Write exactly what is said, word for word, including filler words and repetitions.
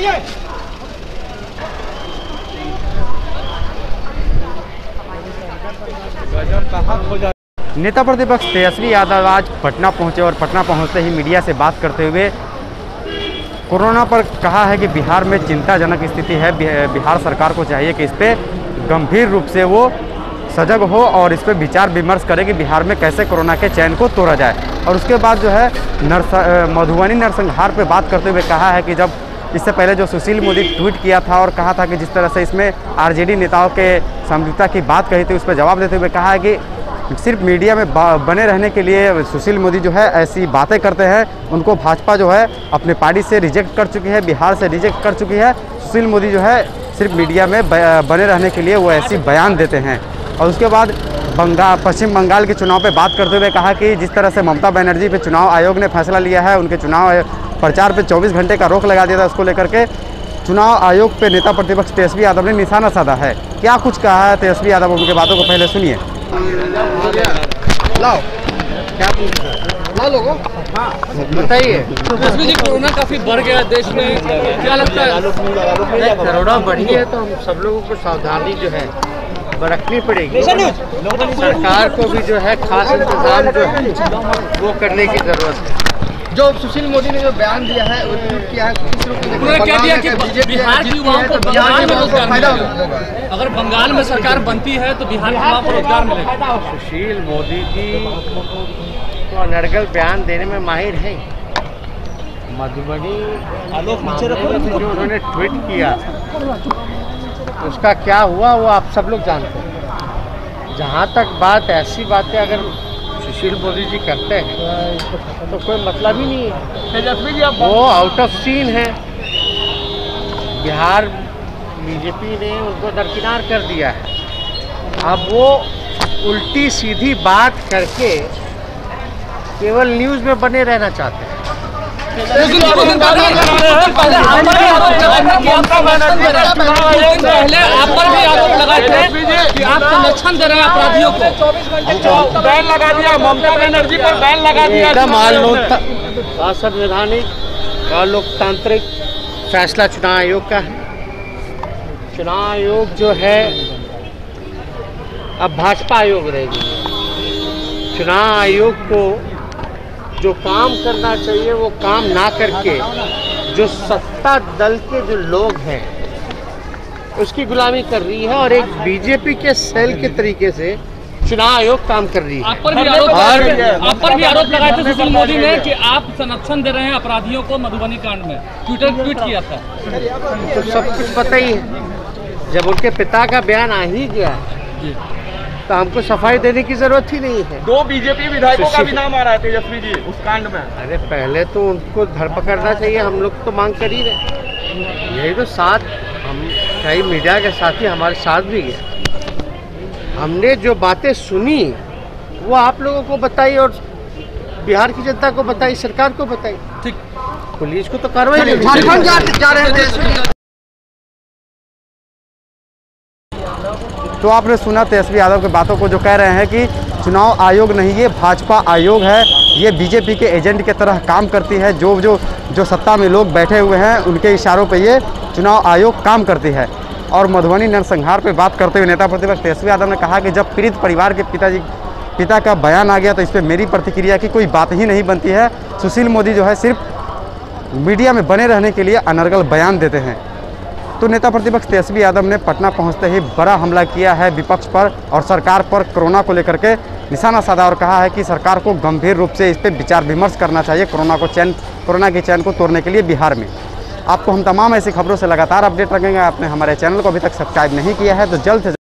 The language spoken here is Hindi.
नेता प्रतिपक्ष तेजस्वी यादव आज पटना पहुंचे और पटना पहुंचते ही मीडिया से बात करते हुए कोरोना पर कहा है कि बिहार में चिंताजनक स्थिति है। बिहार सरकार को चाहिए कि इस पर गंभीर रूप से वो सजग हो और इस पर विचार विमर्श करे कि बिहार में कैसे कोरोना के चैन को तोड़ा जाए। और उसके बाद जो है नरस मधुबनी नरसंहार पे बात करते हुए कहा है कि जब इससे पहले जो सुशील मोदी ट्वीट किया था और कहा था कि जिस तरह से इसमें आरजेडी नेताओं के समझौता की बात कही थी, उस पर जवाब देते हुए कहा है कि सिर्फ मीडिया में बने रहने के लिए सुशील मोदी जो है ऐसी बातें करते हैं। उनको भाजपा जो है अपने पार्टी से रिजेक्ट कर चुकी है, बिहार से रिजेक्ट कर चुकी है। सुशील मोदी जो है सिर्फ मीडिया में बने रहने के लिए वो ऐसी बयान देते हैं। और उसके बाद बंगाल पश्चिम बंगाल के चुनाव पे बात करते हुए कहा कि जिस तरह से ममता बनर्जी पे चुनाव आयोग ने फैसला लिया है, उनके चुनाव प्रचार पे चौबीस घंटे का रोक लगा दिया था, उसको लेकर के चुनाव आयोग पे नेता प्रतिपक्ष तेजस्वी यादव ने निशाना साधा है। क्या कुछ कहा है तेजस्वी यादव, उनके बातों को पहले सुनिए। लाओ क्या ला लोगो बताइए। तेजस्वी जी, कोरोना काफी बढ़ गया देश में, क्या लगता है? कोरोना बढ़ी है तो हम सब लोगों को सावधानी जो है बरतनी पड़ेगी। सरकार को भी जो है खास इंतजाम जो है वो करने की जरूरत है। जो सुशील मोदी ने जो बयान दिया है वो ट्वीट किया है, उन्होंने क्या दिया कि बिहार की युवाओं को बंगाल में रोजगार मिलेगा। अगर बंगाल में सरकार बनती है तो बिहार के युवाओं को रोजगार मिलेगा। सुशील मोदी जी तो अनर्गल बयान देने में माहिर है। मधुबनी जो उन्होंने ट्वीट किया उसका क्या हुआ वो आप सब लोग जानते हैं। जहाँ तक बात ऐसी बातें अगर सुशील मोदी जी करते हैं तो कोई मतलब ही नहीं है। तेजस्वी जी, वो आउट ऑफ सीन है। बिहार बीजेपी ने उनको दरकिनार कर दिया है। अब वो उल्टी सीधी बात करके केवल न्यूज़ में बने रहना चाहते हैं। पहले आप पर भी आरोप लगाए थे कि आप संरक्षण दे रहे हैं अपराधियों को। बैन लगा दिया, ममता बनर्जी पर बैन लगा दिया। एकदम असंवैधानिक और लोकतांत्रिक फैसला चुनाव आयोग का है। चुनाव आयोग जो है अब भाजपा आयोग रहेगी। चुनाव आयोग को जो काम करना चाहिए वो काम ना करके जो सत्ता दल के जो लोग हैं उसकी गुलामी कर रही है और एक बीजेपी के सेल के तरीके से चुनाव आयोग काम कर रही है। आप पर भी आरोप आप पर भी आरोप लगाए थे सुशील मोदी ने कि आप संरक्षण दे रहे हैं अपराधियों को। मधुबनी कांड में ट्विटर ट्वीट किया था तो सब कुछ पता ही है। जब उनके पिता का बयान आ ही गया तो हमको सफाई देने की जरूरत ही नहीं है। दो बीजेपी विधायकों का भी नाम आ रहा है तेजस्वी जी उस कांड में। अरे पहले तो उनको धरपकड़ना चाहिए। हम लोग तो मांग कर ही रहे। यही तो साथ हम कई मीडिया के साथी हमारे साथ भी गए। हमने जो बातें सुनी वो आप लोगों को बताई और बिहार की जनता को बताई, सरकार को बताई। ठीक, पुलिस को तो कार्रवाई नहीं। झारखंड जा रहे हैं। तो आपने सुना तेजस्वी यादव की बातों को, जो कह रहे हैं कि चुनाव आयोग नहीं, ये भाजपा आयोग है। ये बीजेपी के एजेंट की तरह काम करती है। जो जो जो सत्ता में लोग बैठे हुए हैं उनके इशारों पे ये चुनाव आयोग काम करती है। और मधुबनी नरसंहार पे बात करते हुए नेता प्रतिपक्ष तेजस्वी यादव ने कहा कि जब पीड़ित परिवार के पिताजी पिता का बयान आ गया तो इस पर मेरी प्रतिक्रिया की कोई बात ही नहीं बनती है। सुशील मोदी जो है सिर्फ मीडिया में बने रहने के लिए अनर्गल बयान देते हैं। तो नेता प्रतिपक्ष तेजस्वी यादव ने पटना पहुंचते ही बड़ा हमला किया है विपक्ष पर और सरकार पर। कोरोना को लेकर के निशाना साधा और कहा है कि सरकार को गंभीर रूप से इस पर विचार विमर्श करना चाहिए कोरोना को चैन कोरोना की चैन को तोड़ने के लिए बिहार में। आपको हम तमाम ऐसी खबरों से लगातार अपडेट रखेंगे। आपने हमारे चैनल को अभी तक सब्सक्राइब नहीं किया है तो जल्द से